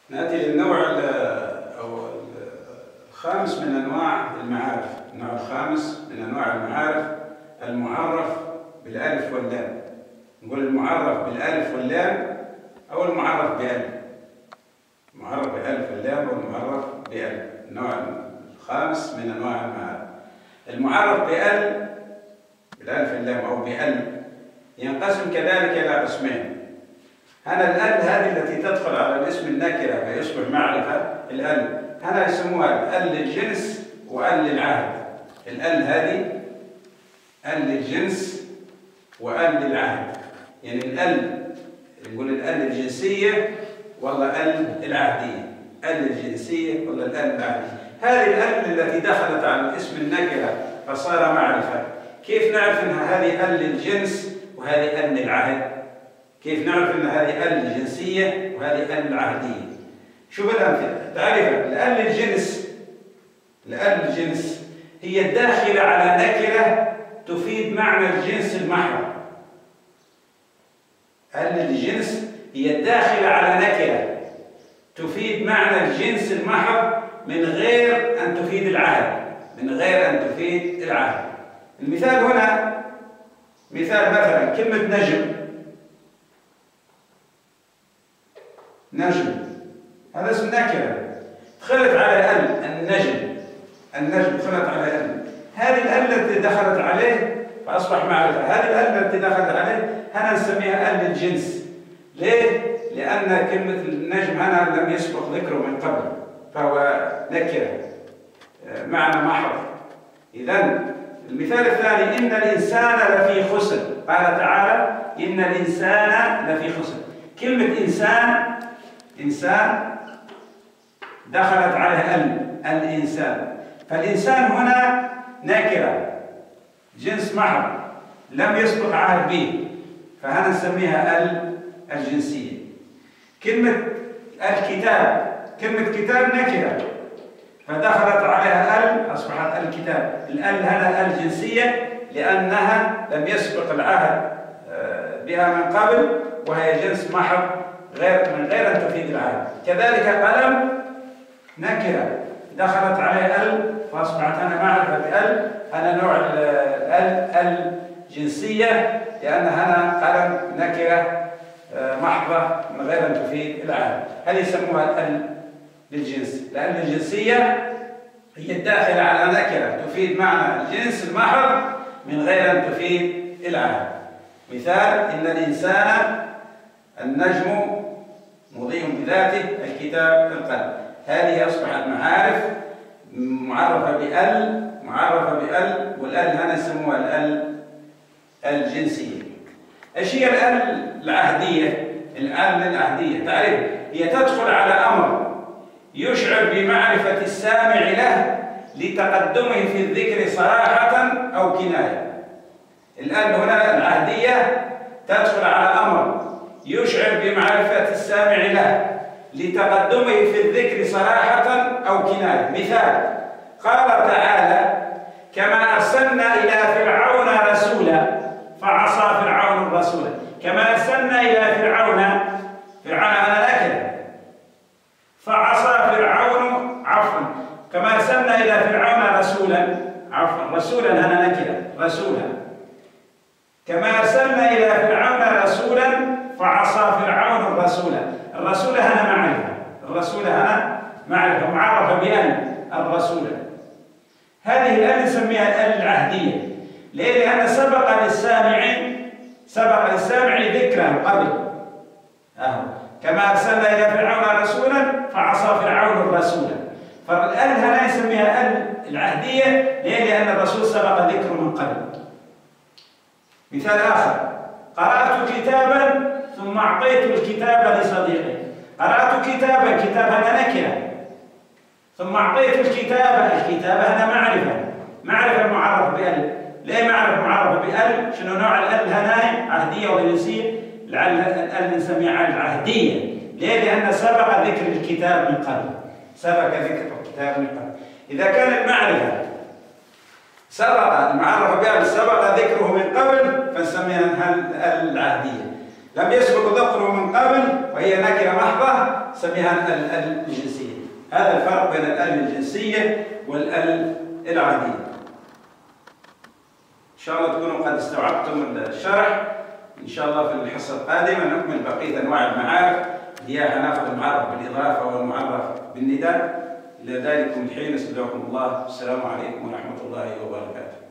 نأتي للنوع أو الخامس من أنواع المعارف. النوع الخامس من أنواع المعارف المعرف بالألف واللام. نقول المعرف بالألف واللام أو المعرف بألف. المعرف بألف واللام أو المعرف بألف. النوع الخامس من أنواع المعارف. المعرف بالألف واللام أو بألف ينقسم كذلك إلى قسمين. هنا الأل هذه التي تدخل على الاسم النكرة فيصبح معرفة. الأل هنا يسموها الأل للجنس وأل للعهد. الأل هذه أل للجنس وأل للعهد. يعني الأل نقول الأل الجنسية ولا أل العهدية. أل الجنسية ولا الأل العهدية. هذه الأل التي دخلت على الاسم النكرة فصار معرفة. كيف نعرف أن هذه أل للجنس وهذه أل للعهد؟ كيف نعرف أن هذه أل الجنسية وهذه أل العهدية؟ شوف الأمثلة. تعرف الأل الجنس هي الداخلة على نكرة تفيد معنى الجنس المحض. أل الجنس هي الداخلة على نكرة تفيد معنى الجنس المحض من غير أن تفيد العهد. المثال هنا مثلا كلمة نجم هذا اسم نكرة دخلت على النجم دخلت على هذه الأل التي دخلت عليه فأصبح معرفة. هذه الأل التي دخلت عليه هنا نسميها أل الجنس. ليه؟ لأن كلمة النجم هنا لم يسبق ذكره من قبل فهو نكرة معنى محض. إذن المثال الثاني إن الإنسان لفي خسر. قال تعالى إن الإنسان لفي خسر. كلمة إنسان دخلت عليها الإنسان. فالإنسان هنا نكرة جنس محض لم يسبق عهد به فهنا نسميها الجنسية. كلمة كتاب نكرة فدخلت عليها أصبحت الكتاب. الأل هنا الجنسية لأنها لم يسبق العهد بها من قبل وهي جنس محض من غير أن تفيد العهد. كذلك قلم نكرة دخلت عليه فأصبحت أنا معرفة بأل. أنا نوع الجنسية لأن هنا قلم نكرة محضة من غير أن تفيد العهد. هذه يسموها الأل للجنس. الأل الجنسية هي الداخلة على نكرة تفيد معنى الجنس المحض من غير أن تفيد العهد. مثال إن الإنسان النجم مضيء بذاته الكتاب القلم. هذه أصبحت معارف معرفة بأل والأل هنا يسموها الأل الجنسية. ايش هي الأل العهدية؟ الأل العهدية تعرف هي تدخل على أمر يشعر بمعرفة السامع له لتقدمه في الذكر صراحة أو كناية. الأل هنا العهدية تدخل على أمر يشعر بمعرفة السامع له لتقدمه في الذكر صراحة أو كناية. مثال قال تعالى كما أرسلنا إلى فرعون رسولا فعصى فرعون الرسول. كما أرسلنا إلى فرعون أنا نكرة فعصى فرعون كما أرسلنا إلى فرعون رسولا أنا نكرة رسولا. كما أرسلنا إلى فرعون رسولا فعصى فرعون الرسول هنا معرفة معرفة بأن الرسول. هذه الأل نسميها الأل العهدية. ليه؟ لأن سبق للسامع ذكره قبل. كما أرسلنا إلى فرعون رسولا فعصى فرعون الرسول. فالأل هنا يسميها الأل العهدية. ليه؟ لأن الرسول سبق ذكره من قبل. مثال آخر قرأت كتابا ثم أعطيت الكتاب لصديقي. قرأت كتاب هنا نكرة ثم أعطيت الكتاب هنا معرفة معرفة بأل. ليه معرفة بأل؟ شنو نوع الأل هنا؟ عهدية ولا جنسية؟ الأل نسميها العهدية. ليه؟ لأن سبق ذكر الكتاب من قبل. إذا كان المعرفة المعرفة بأل سبق ذكره من قبل فنسميها الأل العهدية. لم يسبق ذكره من قبل وهي نكرة محضة سميها الأل الجنسية. هذا الفرق بين الأل الجنسية والأل العادية. إن شاء الله تكونوا قد استوعبتم الشرح. إن شاء الله في الحصة القادمة نكمل بقية أنواع المعارف، هي هناخذ المعرف بالإضافة والمعرف بالنداء. إلى ذلكم الحين استودعكم الله، السلام عليكم ورحمة الله وبركاته.